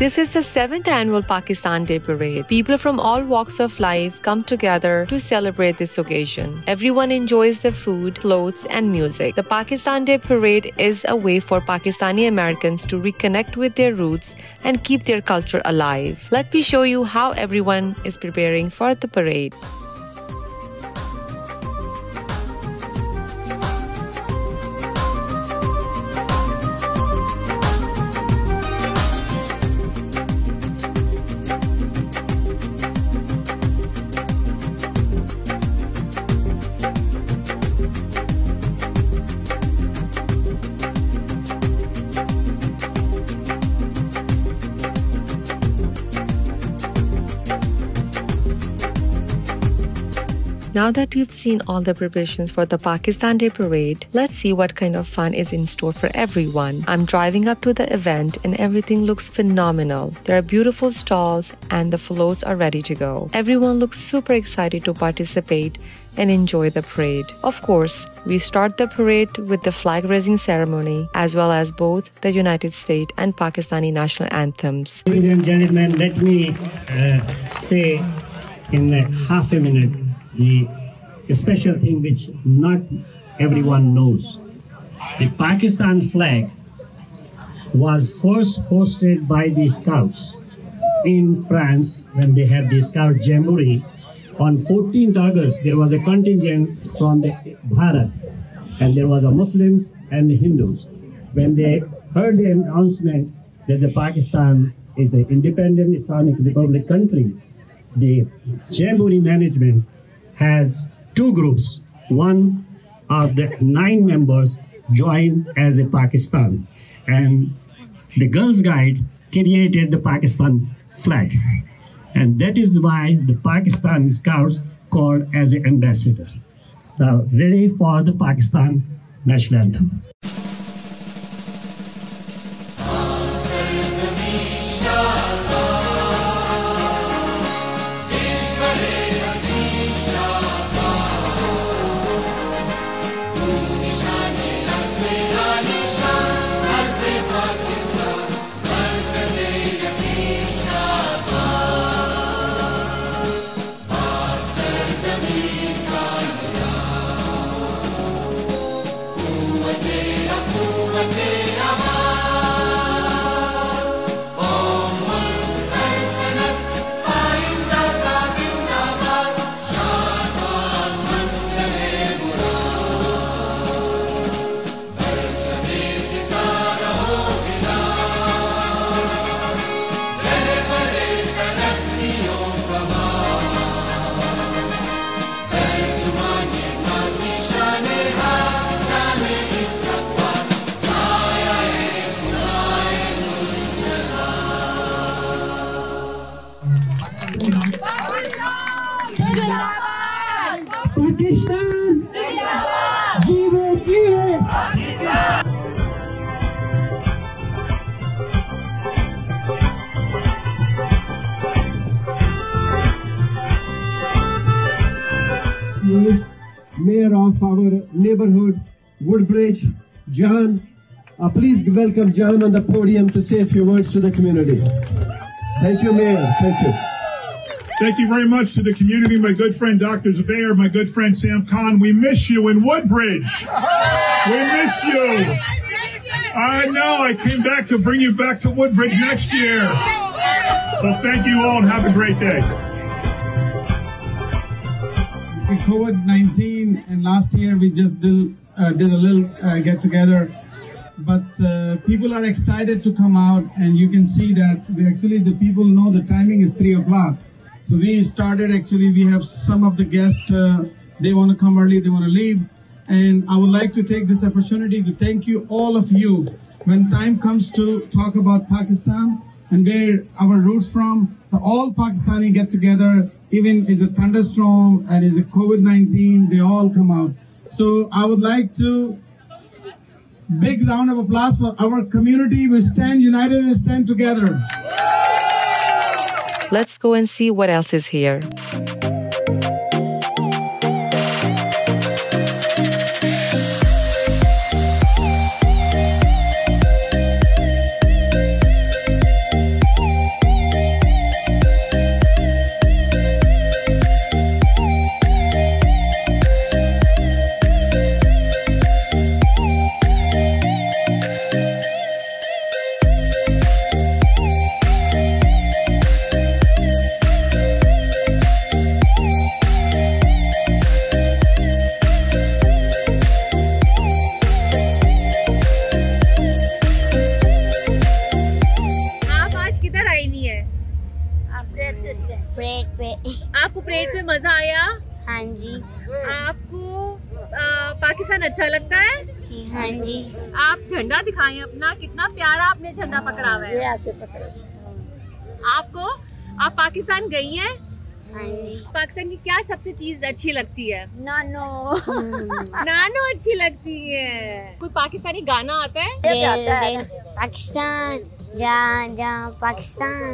This is the 7th annual Pakistan Day Parade. People from all walks of life come together to celebrate this occasion. Everyone enjoys the food, clothes, and music. The Pakistan Day Parade is a way for Pakistani Americans to reconnect with their roots and keep their culture alive. Let me show you how everyone is preparing for the parade. Now that you've seen all the preparations for the Pakistan Day Parade, let's see what kind of fun is in store for everyone. I'm driving up to the event and everything looks phenomenal. There are beautiful stalls and the floats are ready to go. Everyone looks super excited to participate and enjoy the parade. Of course, we start the parade with the flag raising ceremony as well as both the United States and Pakistani national anthems. Ladies and gentlemen, let me say in half a minute the special thing which not everyone knows. The Pakistan flag was first hosted by the Scouts in France when they had the Scout Jamboree. On 14th August, there was a contingent from the Bharat, and there was a Muslims and the Hindus. When they heard the announcement that the Pakistan is an independent Islamic Republic country, the Jamboree management has two groups. One of the 9 members joined as a Pakistan, and the Girls Guide created the Pakistan flag, and that is why the Pakistan Scouts called as an ambassador. Now, ready for the Pakistan national anthem. Pakistan! Jeevo Jeevo! Mayor of our neighborhood, Woodbridge, John. Please welcome John on the podium to say a few words to the community. Thank you, Mayor. Thank you. Thank you very much to the community, my good friend Dr. Zubair, my good friend Sam Khan. We miss you in Woodbridge. We miss you. I know. I came back to bring you back to Woodbridge next year. Well, thank you all and have a great day. In COVID-19, and last year we just did a little get-together. But people are excited to come out, and you can see that the people know the timing is 3 o'clock. So we started, we have some of the guests, they want to come early, they want to leave. And I would like to take this opportunity to thank you, all of you. When time comes to talk about Pakistan and where our roots from, all Pakistani get together, even if it's a thunderstorm and is a COVID-19, they all come out. So I would like to big round of applause for our community. We stand united and stand together. Let's go and see what else is here. जी। आपको पाकिस्तान अच्छा लगता है? हाँ जी। आप झंडा दिखाएं अपना, कितना प्यारा आपने झंडा पकड़ा हुआ है। ऐसे पकड़ो। आपको, आप पाकिस्तान गई हैं? हाँ जी। पाकिस्तान की क्या सबसे चीज अच्छी लगती है? नानो। नानो अच्छी लगती है। कोई पाकिस्तानी गाना आता है? पाकिस्तान जा जा Pakistan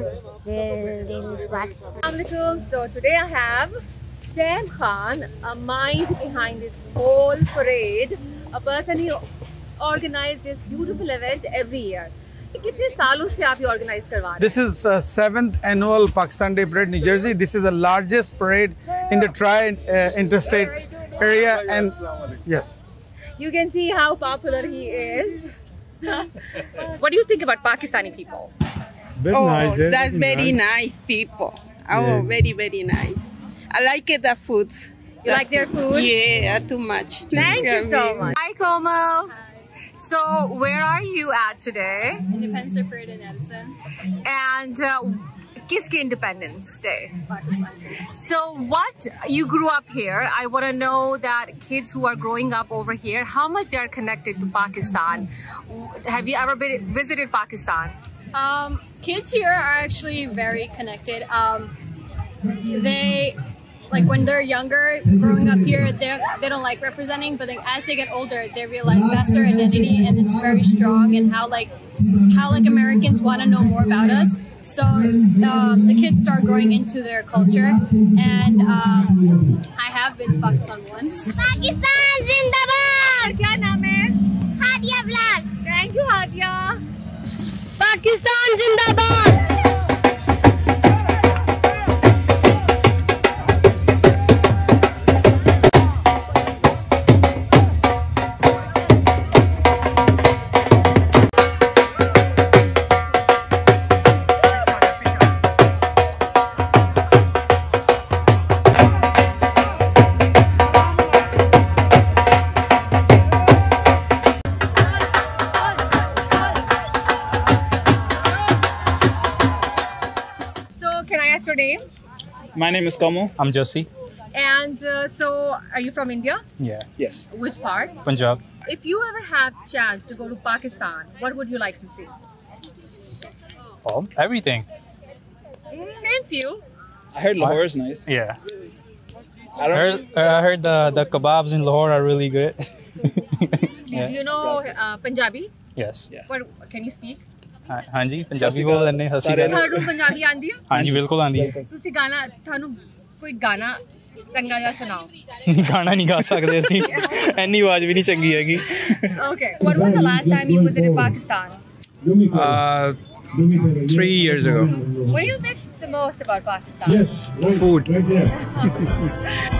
Pakistan. So today I have Sam Khan, a mind behind this whole parade, a person who organized this beautiful event every year. कितने सालों से आप ये ऑर्गेनाइज करवा रहे हैं? This is 7th annual Pakistan Day Parade, New Jersey. This is the largest parade in the tri-interstate area, and yes. You can see how popular he is. What do you think about Pakistani people? That's very nice people. Oh, very, very nice. I like the foods. You like their food? Yeah, too much. Thank you so much. Hi, Komal. So, where are you at today? Independence Day Parade in Edison. And kiski Independence Day? Pakistan. So, you grew up here. I want to know that kids who are growing up over here, how much they are connected to Pakistan. Have you ever visited Pakistan? Kids here are actually very connected. They, like when they're younger, growing up here, they don't like representing, but then as they get older, they realize that's their identity and it's very strong, and how Americans want to know more about us. So the kids start growing into their culture, and I have been to Pakistan once. Pakistan Zindabad! क्या नाम है? Hadia Vlog! Thank you, Hadia. Pakistan Zindabad! Your name? My name is Kamal. I'm Josie. And so, are you from India? Yeah. Yes. Which part? Punjab. If you ever have chance to go to Pakistan, what would you like to see? Well, everything. Name few. I heard Lahore is nice. Yeah. I heard the kebabs in Lahore are really good. Do you know Punjabi? Yes. Yeah. What can you speak? हाँ जी पंजाबी बोल लेने हंसी थानू पंजाबी आंदी है हाँ जी बिल्कुल आंदी है तुसी गाना थानू कोई गाना संगा जा सुनाओ गाना नहीं गा सकते ਅਸੀਂ ਐਨੀ ਆਵਾਜ਼ ਵੀ ਨਹੀਂ ਚੰਗੀ ਹੈਗੀ Okay, what was the last time you visited Pakistan? 3 years ago. What do you miss the most about Pakistan? Yes, food. Right there.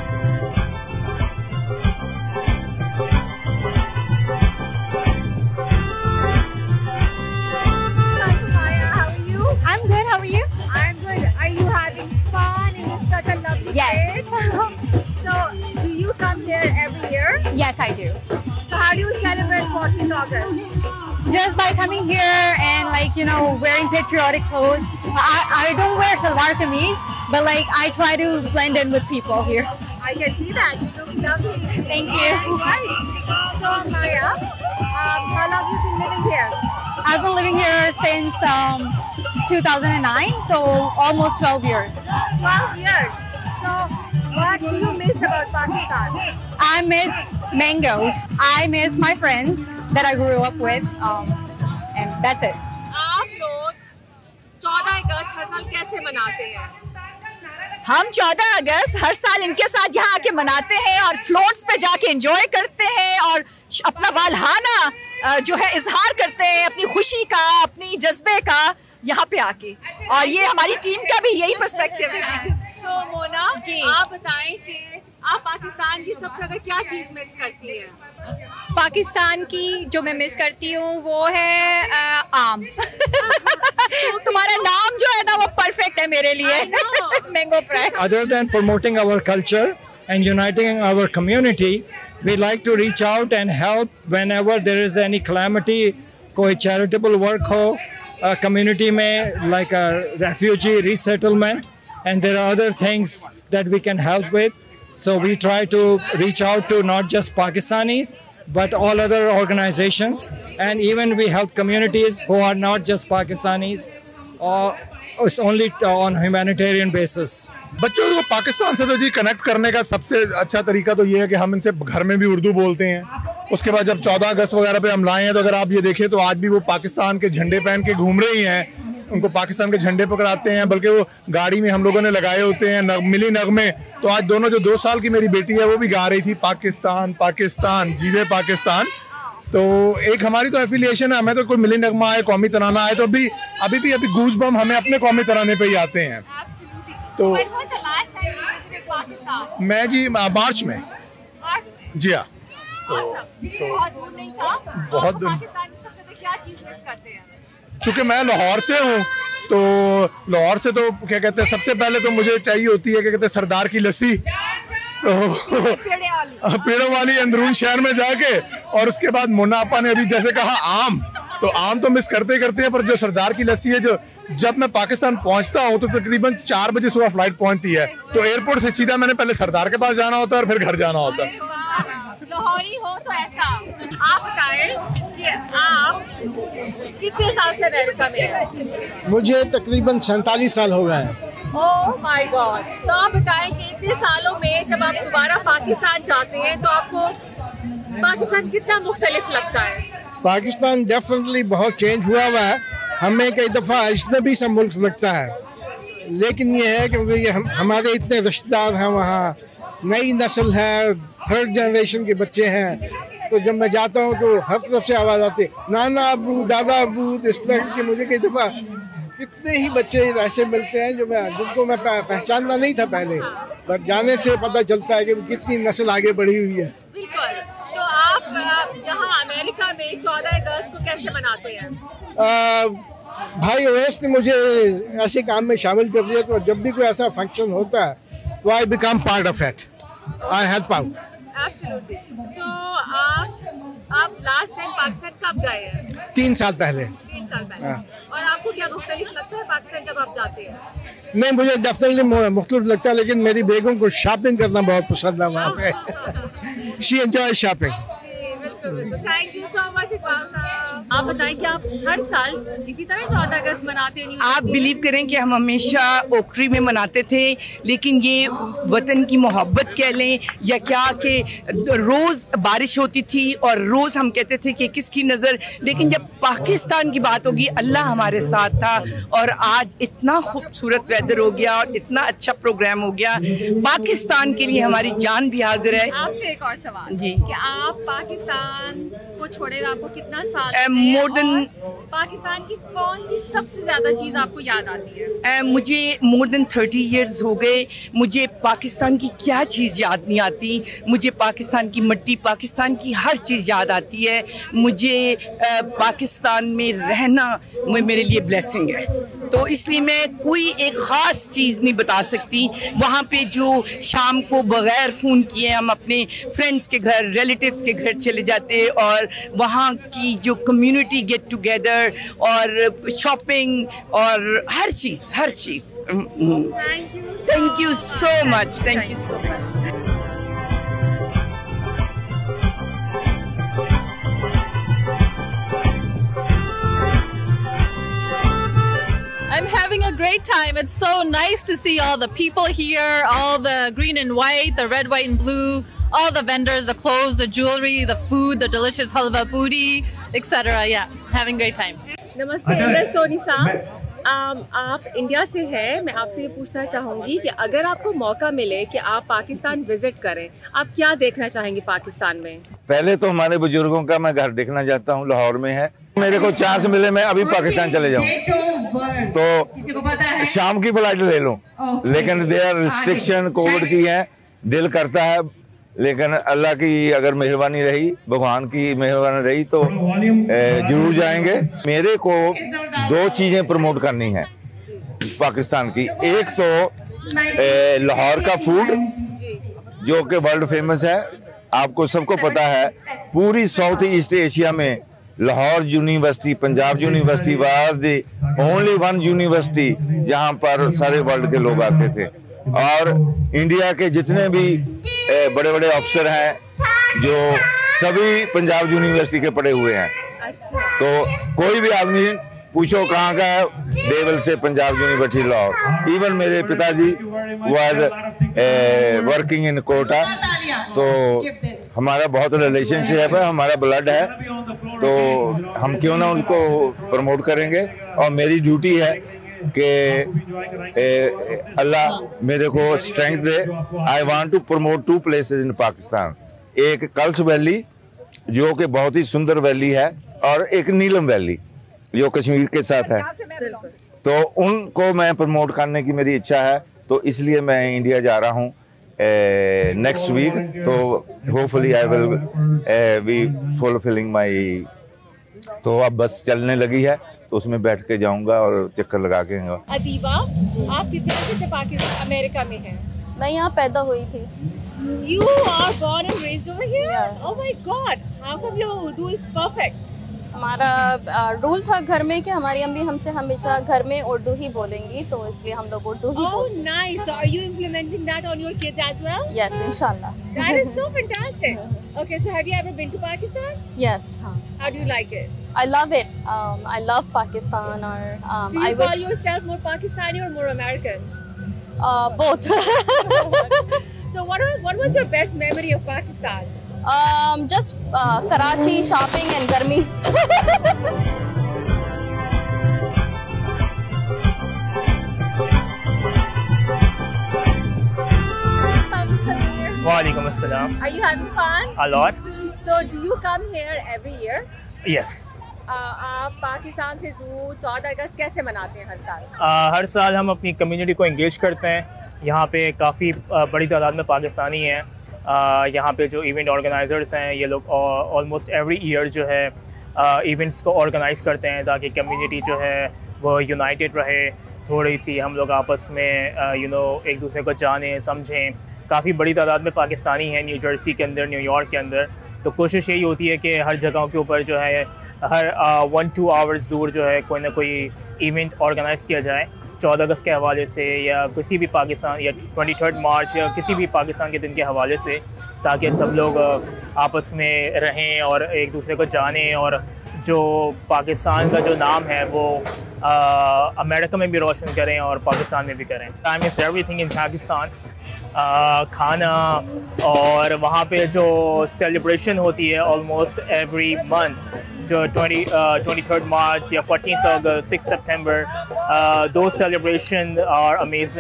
I'm good, how are you? I'm good. Are you having fun in such a lovely place? So, do you come here every year? Yes, I do. So, how do you celebrate 14th August? Just by coming here and wearing patriotic clothes. I don't wear salwar kameez, but I try to blend in with people here. I can see that. You look lovely. Thank you. Right. So, Maya, how long have you been living here? I've been living here since 2009, so almost 12 years. 12 years. So, what do you miss about Pakistan? I miss mangoes. I miss my friends that I grew up with, and that's it. आप लोग 14 अगस्त हर साल कैसे मनाते हैं? हम 14 अगस्त हर साल इनके साथ यहाँ आके मनाते हैं और फ्लोट्स पे जाके एंजॉय करते हैं और अपना वालहाना जो है इजहार करते हैं अपनी खुशी का, अपनी जज्बे का यहाँ पे आके, और ये हमारी टीम का भी यही पर्सपेक्टिव है। तो मोना जी, आप बताएं कि आप पाकिस्तान की सबसे ज्यादा क्या चीज मिस करती हैं? पाकिस्तान की जो मैं मिस करती हूँ वो है आम। तुम्हारा नाम जो है ना वो परफेक्ट है मेरे लिए। Mango price. Other than promoting our culture and uniting our community, we like to reach out and help whenever there is any calamity. कोई charitable work हो community में, like a refugee resettlement, and there are other things that we can help with. So we try to reach out to not just Pakistanis, but all other organizations, and even we help communities who are not just Pakistanis, or it's only on humanitarian basis. बच्चों को पाकिस्तान से तो जी connect करने का सबसे अच्छा तरीका तो ये है कि हम इनसे घर में भी उर्दू बोलते हैं। उसके बाद जब 14 अगस्त वगैरह पे हम लाए हैं तो अगर आप ये देखें तो आज भी वो पाकिस्तान के झंडे पहन के घूम रही हैं। उनको पाकिस्तान के झंडे पकड़ाते हैं, बल्कि वो गाड़ी में हम लोगों ने लगाए होते हैं मिली नगमे। तो आज दोनों जो 2 साल की मेरी बेटी है वो भी गा रही थी पाकिस्तान पाकिस्तान जीवे पाकिस्तान। तो एक हमारी तो एफिलिएशन है, हमें तो कोई मिली नगमा आए, कौमी तराना आए तो अभी भी गूज बम हमें अपने कौमी तराने पे ही आते हैं। तो मैं जी मार्च में जी हाँ। बहुत चूँकि मैं लाहौर से हूँ तो लाहौर से तो क्या कहते हैं, सबसे पहले तो मुझे चाहिए होती है क्या कहते हैं सरदार की लस्सी, तो पेड़ों वाली अंदरून शहर में जाके, और उसके बाद मुन्ना आपा ने अभी जैसे कहा आम, तो आम तो मिस करते हैं, पर जो सरदार की लस्सी है, जो जब मैं पाकिस्तान पहुंचता हूं तो तकरीबन 4 बजे सुबह फ्लाइट पहुंचती है, तो एयरपोर्ट से सीधा मैंने पहले सरदार के पास जाना होता है और फिर घर जाना होता है। लाहौरी हो तो ऐसा। आप बताएं कि आप कितने साल से अमेरिका में हैं? मुझे तकरीबन 47 साल हो गए हैं। Oh my God. तो आप बताएं कि इतने सालों में जब आप दोबारा पाकिस्तान जाते हैं तो आपको पाकिस्तान कितना मुख्तलिफ लगता है? पाकिस्तान डेफिनेटली बहुत चेंज हुआ है, हमें कई दफ़ा अजनबी सा मुल्क लगता है, लेकिन ये है कि हमारे इतने रिश्तेदार हैं वहाँ, नई नस्ल है, 3rd जनरेशन के बच्चे हैं, तो जब मैं जाता हूँ तो हर तरफ से आवाज़ आती है नाना अबू दादा अबू, इस तरह के मुझे कई दफ़ा कितने ही बच्चे ऐसे मिलते हैं जिनको मैं पहचानना नहीं था पहले, पर जाने से पता चलता है कि कितनी नस्ल आगे बढ़ी हुई है। बिल्कुल। तो आप यहाँ अमेरिका में 14 अगस्त को कैसे मनाते हैं? भाई ओवैस ने मुझे ऐसे काम में शामिल कर दिया, तो जब भी कोई ऐसा फंक्शन होता है तो I become part of it, I help out. Absolutely. तो आप लास्ट टाइम पाकिस्तान कब गए हैं? 3 साल पहले। 3 साल पहले। और आपको क्या मुख्तलिफ लगता है पाकिस्तान जब आप जाते हैं? नहीं, मुझे डेफिनेटली मुख्तलिफ लगता है, लेकिन मेरी बेगम को शॉपिंग करना बहुत पसंद है वहाँ पे। She enjoy shopping. Thank you so much Iqbal Sahab. आप बताएं कि आप हर साल इसी तरह 14 अगस्त मनाते हैं? आप बिलीव करें कि हम हमेशा ओक्ट्री में मनाते थे, लेकिन ये वतन की मोहब्बत कह लें या क्या कि रोज़ बारिश होती थी और रोज़ हम कहते थे कि किसकी नज़र, लेकिन जब पाकिस्तान की बात होगी अल्लाह हमारे साथ था, और आज इतना खूबसूरत वेदर हो गया और इतना अच्छा प्रोग्राम हो गया। पाकिस्तान के लिए हमारी जान भी हाजिर है। आपसे एक और सवाल जी, कि आप पाकिस्तान को छोड़े आपको कितना साल मोर देन पाकिस्तान की कौन सी सबसे ज्यादा चीज आपको याद आती है? मुझे मोर देन 30 इयर्स हो गए, मुझे पाकिस्तान की क्या चीज़ याद नहीं आती। मुझे पाकिस्तान की मिट्टी, पाकिस्तान की हर चीज़ याद आती है। मुझे पाकिस्तान में रहना मेरे लिए ब्लेसिंग है, तो इसलिए मैं कोई एक ख़ास चीज़ नहीं बता सकती। वहाँ पे जो शाम को बग़ैर फ़ोन किए हम अपने फ्रेंड्स के घर, रिलेटिव्स के घर चले जाते, और वहाँ की जो कम्युनिटी गेट टुगेदर और शॉपिंग और हर चीज़ thank you so much, thank you so much. I'm having a great time. It's so nice to see all the people here, all the green and white, the red, white and blue, all the vendors, the clothes, the jewelry, the food, the delicious halwa puri, etc. Yeah, having a great time. नमस्ते सोनी साहब, आप India से हैं। मैं आपसे ये पूछना चाहूँगी कि अगर आपको मौका मिले कि आप पाकिस्तान विजिट करें, आप क्या देखना चाहेंगे पाकिस्तान में? पहले तो हमारे बुजुर्गों का मैं घर देखना चाहता हूँ, लाहौर में है। मेरे को चांस मिले मैं अभी पाकिस्तान चले जाऊँ तो शाम की फ्लाइट ले लूँ, लेकिन देयर रिस्ट्रिक्शन कोविड की है। दिल करता है, लेकिन अल्लाह की अगर मेहरबानी रही, भगवान की मेहरबानी रही तो जरूर जाएंगे। मेरे को 2 चीज़ें प्रमोट करनी है पाकिस्तान की। एक तो लाहौर का फूड जो कि वर्ल्ड फेमस है, आपको सबको पता है। पूरी साउथ ईस्ट एशिया में Lahore university, Punjab university was the only one university जहाँ पर सारे वर्ल्ड के लोग आते थे। और इंडिया के जितने भी बड़े बड़े अफसर हैं जो सभी पंजाब यूनिवर्सिटी के पढ़े हुए हैं। तो कोई भी आदमी पूछो कहाँ का है, they will say Punjab university Lahore. Even मेरे पिताजी वाज वर्किंग इन कोटा। तो हमारा बहुत रिलेशनशिप है, हमारा ब्लड है, तो हम क्यों ना उनको प्रमोट करेंगे। और मेरी ड्यूटी है कि अल्लाह मेरे को स्ट्रेंथ दे। I want to promote 2 places in Pakistan. एक कल्स वैली जो कि बहुत ही सुंदर वैली है, और एक नीलम वैली जो कश्मीर के साथ है। तो उनको मैं प्रमोट करने की मेरी इच्छा है, तो इसलिए मैं इंडिया जा रहा हूँ नेक्स्ट वीक। तो hopefully I will be fulfilling my. तो अब बस चलने लगी है, तो उसमें बैठ के जाऊंगा और चक्कर लगा के आऊंगा। अदीबा, आप कितने अर्से से पाकिस्तान अमेरिका में हैं? मैं यहाँ पैदा हुई थी। You are born and raised over here? Yeah. Oh my God! How come your Urdu is perfect? हमारा रूल था घर में कि हमारी अम्मी हमसे हमेशा घर में उर्दू ही बोलेंगी, तो इसलिए हम लोग उर्दू ही बोलते हैं। Oh nice! So are you implementing that on your kids as well? Yes, inshallah. That is so fantastic. Okay, so have you ever been to Pakistan? Yes. How do you like it? I love it. I love Pakistan. Or do you call yourself more Pakistani or more American? Both. So what was your best memory of Pakistan? Just Karachi, shopping and garmi. Walaikum assalam. Are you having fun? A lot. So do you come here every year? Yes. आप पाकिस्तान से दूर 14 अगस्त कैसे मनाते हैं हर साल? हर साल हम अपनी कम्युनिटी को एंगेज करते हैं। यहाँ पे काफ़ी बड़ी तादाद में पाकिस्तानी हैं। यहाँ पे जो इवेंट ऑर्गेनाइजर्स हैं ये लोग ऑलमोस्ट एवरी ईयर जो है इवेंट्स को ऑर्गेनाइज करते हैं ताकि कम्युनिटी जो है वो यूनाइटेड रहे। थोड़ी सी हम लोग आपस में एक दूसरे को जानें समझें। काफ़ी बड़ी तादाद में पाकिस्तानी हैं न्यू जर्सी के अंदर, न्यूयॉर्क के अंदर। तो कोशिश यही होती है कि हर जगहों के ऊपर जो है हर 1-2 आवर्स दूर जो है कोई ना कोई इवेंट ऑर्गेनाइज़ किया जाए 14 अगस्त के हवाले से, या किसी भी पाकिस्तान या 23 मार्च या किसी भी पाकिस्तान के दिन के हवाले से, ताकि सब लोग आपस में रहें और एक दूसरे को जानें और जो पाकिस्तान का जो नाम है वो अमेरिका में भी रोशन करें और पाकिस्तान में भी करें। Time is everything in Pakistan. खाना और वहाँ पे जो सेलिब्रेशन होती है ऑलमोस्ट एवरी मंथ, जो 23 मार्च या 14 अगस्त, 6 सितंबर, दो सेलिब्रेशन आर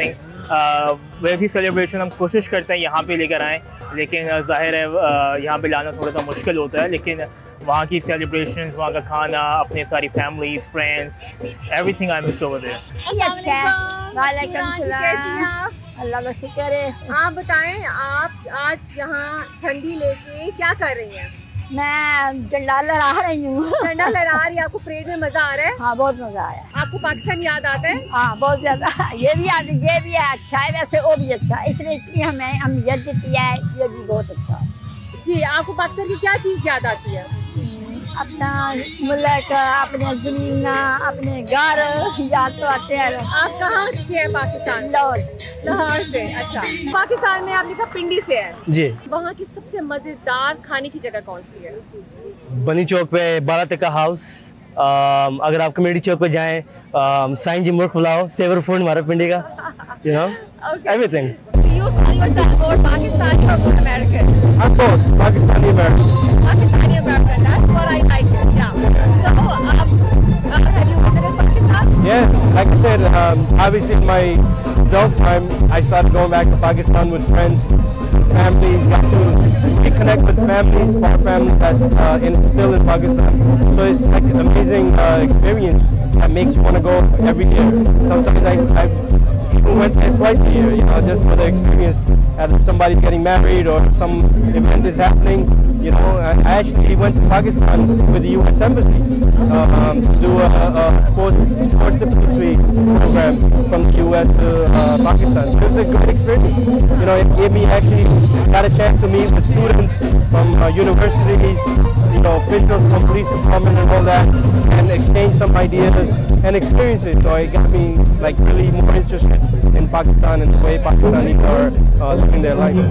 अमेजिंग। वैसी सेलिब्रेशन हम कोशिश करते हैं यहाँ पे लेकर आएँ, लेकिन ज़ाहिर है यहाँ पे लाना थोड़ा सा मुश्किल होता है। लेकिन वहाँ की सेलिब्रेशंस, वहाँ का खाना, अपने सारी family, friends, everything I miss over there. वालेकुम सलाम। अल्लाह का शुक्र है। आप बताएं, आप आज यहाँ ठंडी लेके क्या कर रही हैं? मैं झंडा लहरा रही हूँ। झंडा लहरा रही है। आपको परेड में मजा आ रहा है? हाँ, बहुत मजा आया। आपको पाकिस्तान याद आता है? हाँ, बहुत ज्यादा। ये भी याद, ये भी अच्छा है, वैसे वो भी अच्छा है, इसलिए इतनी हमें अहमियत देती है, ये भी बहुत अच्छा है। जी, आपको पाकिस्तान की क्या चीज़ याद आती है? अपना मुल्क, अपने ज़मीन, अपने घर याद तो आते हैं। आप कहाँ से हैं पाकिस्तान? लाहौर से। अच्छा, पाकिस्तान में आपने कहा पिंडी से है जी। वहाँ की सबसे मज़ेदार खाने की जगह कौन सी है? बनी चौक पे 12 टका हाउस। अगर आप कमेटी चौक पे जाएं, साइन जी मुर्ग पुलाव, सेवर फूड हमारा पिंडी का, everything. Do you call yourself more Pakistani or more American? I'm both Pakistani American. Pakistani American. That's what I like. Yeah. So, have you visited Pakistan? Yeah, like I said, obviously in my adult time, I started going back to Pakistan with friends, families, got to reconnect with families, far families that's still in Pakistan. So it's like an amazing experience that makes you want to go every year. Sometimes I went there twice a year, just for the experience. If somebody's getting married or some event is happening, You know, I actually went to Pakistan with the U.S. Embassy to do a sports diplomacy program from the U.S. to Pakistan. So it was a great experience. You know, it gave me actually got a chance to meet with students from universities, you know, officials from police department and all that, and exchange some ideas and experiences. So it got me like really more interested in Pakistan and the way Pakistanis are living their life.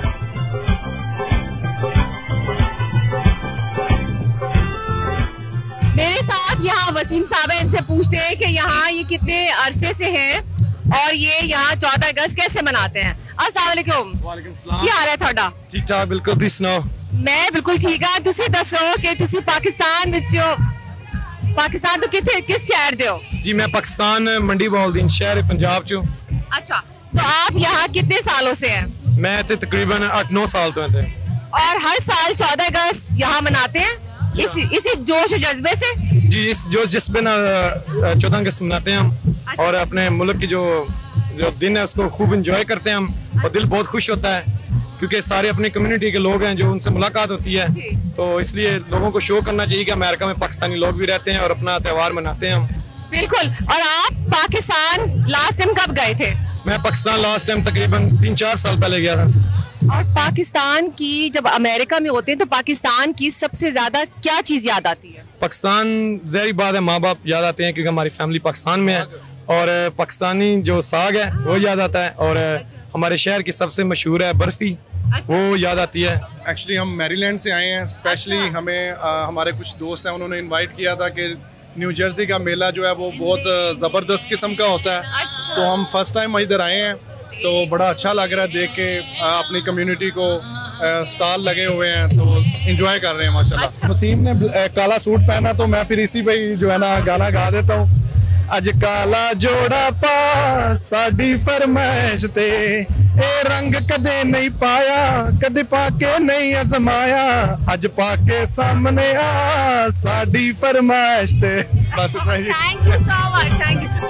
मेरे साथ यहाँ वसीम साहब है, इनसे पूछते हैं कि यहाँ ये कितने अरसे से हैं और ये यहाँ 14 अगस्त कैसे मनाते हैं। अस्सलाम वालेकुम। क्या हाल है ਤੁਹਾਡਾ? ठीक ठाक बिल्कुल, ਤੁਸੀਂ ਸੁਣਾਓ? मैं बिल्कुल ठीक हाँ। ਤੁਸੀਂ ਦੱਸੋ कि ਤੁਸੀਂ पाकिस्तान ਵਿੱਚੋਂ पाकिस्तान तो किस शहर दे हो? जी मैं पाकिस्तान मंडी बहाउद्दीन शहर पंजाब चो। अच्छा, तो आप यहाँ कितने सालों से हैं? मैं इत्थे तकरीबन 8-9 साल तो हैं। और हर साल 14 अगस्त यहाँ मनाते हैं इसी जोश और जज्बे से? जी इस जोश जज्बे ना 14 अगस्त मनाते हैं हम और अपने मुल्क की जो दिन है उसको खूब इंजॉय करते हैं हम और दिल बहुत खुश होता है क्योंकि सारे अपनी कम्युनिटी के लोग हैं जो उनसे मुलाकात होती है, तो इसलिए लोगों को शो करना चाहिए कि अमेरिका में पाकिस्तानी लोग भी रहते हैं और अपना त्यौहार मनाते हैं हम। बिल्कुल। और आप पाकिस्तान लास्ट टाइम कब गए थे? मैं पाकिस्तान लास्ट टाइम तकरीबन 3-4 साल पहले गया था। और पाकिस्तान की जब अमेरिका में होते हैं तो पाकिस्तान की सबसे ज्यादा क्या चीज याद आती है? पाकिस्तान ज़ाहिर बात है, माँ बाप याद आते हैं क्योंकि हमारी फैमिली पाकिस्तान में है और पाकिस्तानी जो साग है वो याद आता है और हमारे शहर की सबसे मशहूर है बर्फ़ी, वो याद आती है। एक्चुअली हम मैरीलैंड से आए हैं स्पेशली। हमें हमारे कुछ दोस्त हैं उन्होंने इनवाइट किया था कि न्यू जर्सी का मेला जो है वो बहुत ज़बरदस्त किस्म का होता है, तो हम फर्स्ट टाइम इधर आए हैं तो बड़ा अच्छा लग रहा है देख के। अपनी कम्युनिटी को स्टॉल लगे हुए हैं तो एंजॉय कर रहे हैं माशाल्लाह। वसीम ने काला सूट पहना तो मैं फिर इसी पे जो है ना गाना गा देता हूँ। अज काला जोड़ा पा साडी फरमाइश ते ए रंग कदे नहीं पाया कदे पाके नहीं आजमाया अज पाके सामने आ साडी फरमाइश ते। बस इतना ही। Thank you so much. Thank you.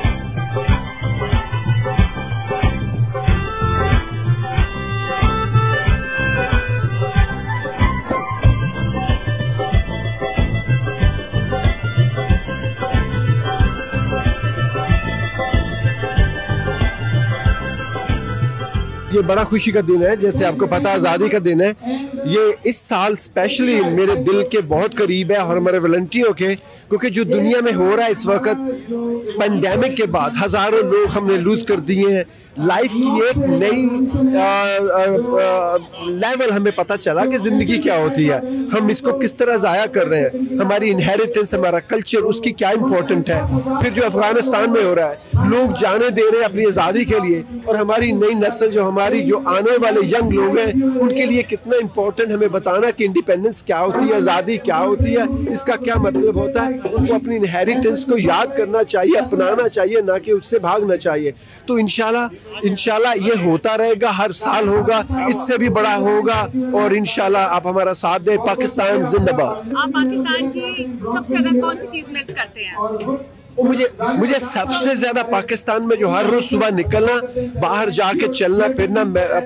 ये बड़ा खुशी का दिन है, जैसे आपको पता है आज़ादी का दिन है। ये इस साल स्पेशली मेरे दिल के बहुत करीब है और हमारे वॉलंटियरों के, क्योंकि जो दुनिया में हो रहा है इस वक्त पेंडेमिक के बाद हज़ारों लोग हमने लूज़ कर दिए हैं। लाइफ की एक नई लेवल हमें पता चला कि ज़िंदगी क्या होती है, हम इसको किस तरह ज़ाया कर रहे हैं, हमारी इनहेरिटेंस हमारा कल्चर उसकी क्या इम्पोर्टेंट है। फिर जो अफ़गानिस्तान में हो रहा है, लोग जाने दे रहे हैं अपनी आज़ादी के लिए और हमारी नई नस्ल जो हमारी जो आने वाले यंग लोग हैं उनके लिए कितना इम्पोर्टेंट हमें बताना कि इंडिपेंडेंस क्या होती है, आज़ादी क्या होती है, इसका क्या मतलब होता है। उनको अपनी इनहेरिटेंस को याद करना चाहिए, अपनाना चाहिए, ना कि उससे भागना चाहिए। तो इंशाल्लाह ये होता रहेगा, हर साल होगा, इससे भी बड़ा होगा और इंशाल्लाह आप हमारा साथ दें। पाकिस्तान जिंदाबाद। आप पाकिस्तान की सबसे ज्यादा कौन सी चीज मिस करते हैं? मुझे सबसे ज्यादा पाकिस्तान में जो हर रोज सुबह निकलना, बाहर जाके चलना फिरना,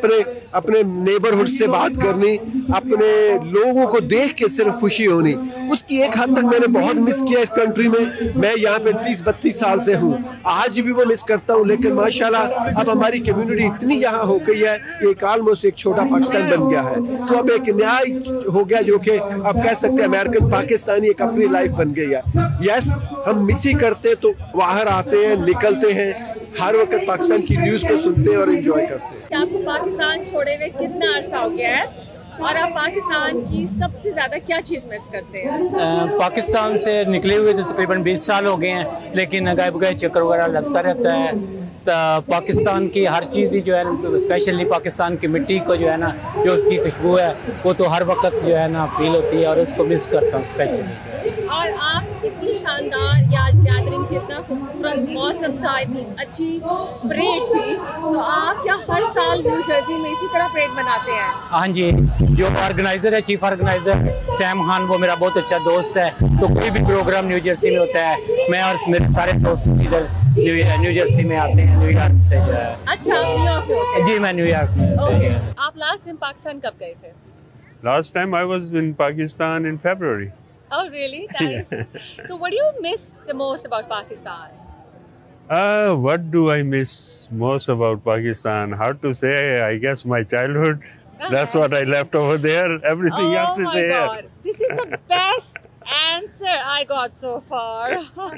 अपने नेबरहुड से बात करनी, अपने लोगों को देख के सिर्फ खुशी होनी, उसकी एक हद तक मैंने बहुत मिस किया इस कंट्री में। मैं यहाँ पे 30-32 साल से हूँ, आज भी वो मिस करता हूँ। लेकिन माशाल्लाह अब हमारी कम्युनिटी इतनी यहाँ हो गई है कि एक ऑलमोस्ट एक छोटा पाकिस्तान बन गया है। तो अब एक न्याय हो गया जो कि आप कह सकते हैं अमेरिकन पाकिस्तानी एक अपनी लाइफ बन गई है। यस, हम मिस ही करते तो बाहर आते हैं, निकलते हैं, हर वक्त पाकिस्तान की न्यूज़ को सुनते हैं और एंजॉय करते हैं। आपको पाकिस्तान छोड़े हुए कितना अरसा हो गया है और आप पाकिस्तान की सबसे ज़्यादा क्या चीज़ मिस करते हैं? पाकिस्तान से निकले हुए तो तकरीबन 20 साल हो गए हैं, लेकिन गायब गए चक्कर वगैरह लगता रहता है। तो पाकिस्तान की हर चीज़ ही जो है, स्पेशली पाकिस्तान की मिट्टी को जो है ना, जो उसकी खुशबू है वो तो हर वक्त जो है ना फील होती है और उसको मिस करता हूँ स्पेशली। और आप इतनी शानदार गैदरिंग थी, इतना खूबसूरत मौसम था, इतनी अच्छी परेड थी, तो आप क्या हर साल न्यू जर्सी में इसी तरह परेड मनाते हैं? हाँ जी, जो ऑर्गेनाइज़र है, चीफ ऑर्गेनाइज़र सैम खान, वो मेरा बहुत अच्छा दोस्त है। तो कोई भी प्रोग्राम न्यू जर्सी में होता है, मैं और मेरे सारे दोस्त इधर न्यू जर्सी में आते हैं, न्यूयॉर्क से जो है। अच्छा, आप न्यूयॉर्क में होते हैं? जी, मैं न्यूयॉर्क में से। आप लास्ट टाइम पाकिस्तान कब गए थे? Last time I was in Pakistan in February. Oh, really? Nice. So what do you miss the most about Pakistan? What do I miss most about Pakistan? Hard to say. I guess my childhood. That's what I left over there. Everything else is here. Oh my God. This is the best answer I got so far.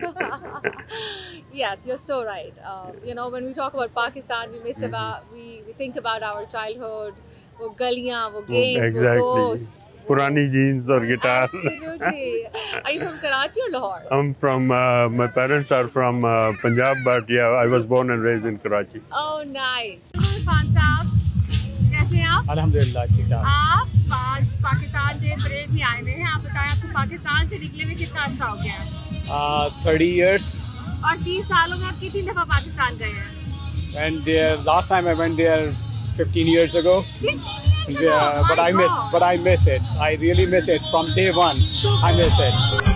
Yes, you're so right. You know, when we talk about Pakistan, we miss about we think about our childhood, wo galiyan, wo games, wo dost. Purani jeans or guitar. Absolutely. Are you from Karachi or Lahore? I'm from, my parents are from Punjab, but yeah, I was born and raised in Karachi. Oh, nice. Irfan साहब, कैसे हैं आप? अल्हम्दुलिल्लाह ठीक ठाक। आप आज Pakistan day parade में आए हुए हैं। आप बताएं आपको पाकिस्तान से निकले हुए कितना अच्छा हो गया है? 30 years. और 30 सालों में आप कितनी दफा पाकिस्तान गए हैं? Went there last time. I went there 15 years ago. 15 years ago? But I miss it. I really miss it from day one. I miss it.